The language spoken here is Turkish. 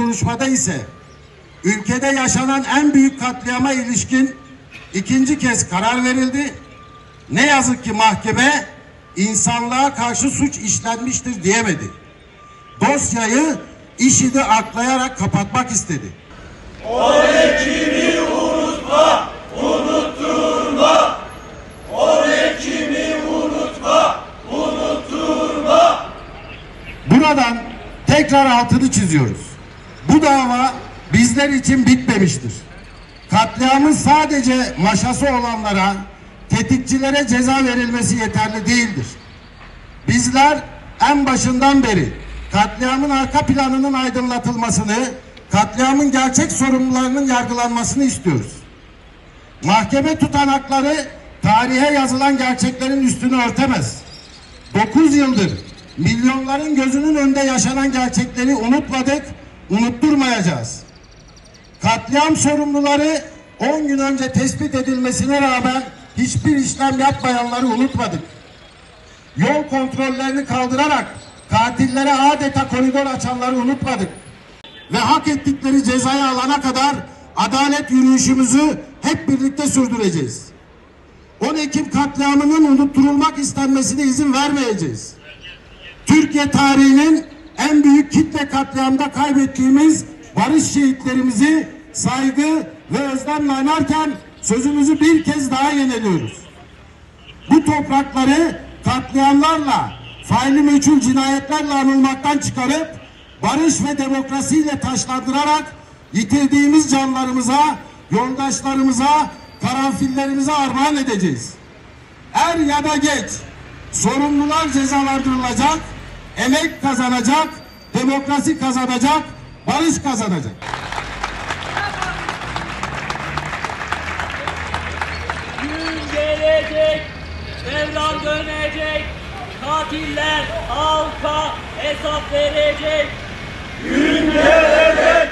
duruşmada ise ülkede yaşanan en büyük katliama ilişkin ikinci kez karar verildi. Ne yazık ki mahkeme insanlığa karşı suç işlenmiştir diyemedi. Dosyayı IŞİD'i aklayarak kapatmak istedi. 10 Ekim'i unutma, unutturma. 10 Ekim'i unutma, unutturma. Buradan tekrar altını çiziyoruz. Bu dava bizler için bitmemiştir. Katliamın sadece maşası olanlara, tetikçilere ceza verilmesi yeterli değildir. Bizler en başından beri katliamın arka planının aydınlatılmasını, katliamın gerçek sorumlularının yargılanmasını istiyoruz. Mahkeme tutanakları tarihe yazılan gerçeklerin üstünü örtemez. 9 yıldır milyonların gözünün önünde yaşanan gerçekleri unutmadık, unutturmayacağız. Katliam sorumluları 10 gün önce tespit edilmesine rağmen hiçbir işlem yapmayanları unutmadık. Yol kontrollerini kaldırarak katillere adeta koridor açanları unutmadık. Ve hak ettikleri cezayı alana kadar adalet yürüyüşümüzü hep birlikte sürdüreceğiz. 10 Ekim katliamının unutturulmak istenmesine izin vermeyeceğiz. Türkiye tarihinin en büyük kitle katliamında kaybettiğimiz barış şehitlerimizi saygı ve özlemle anarken sözümüzü bir kez daha yeniliyoruz. Bu toprakları katliamlarla, faili meçhul cinayetlerle anılmaktan çıkarıp barış ve demokrasiyle taşlandırarak yitirdiğimiz canlarımıza, yoldaşlarımıza, karanfillerimize armağan edeceğiz. Er ya da geç sorumlular cezalandırılacak, emek kazanacak, demokrasi kazanacak, barış kazanacak. Gün gelecek, devran dönecek, katiller halka hesap verecek. Gün gelecek,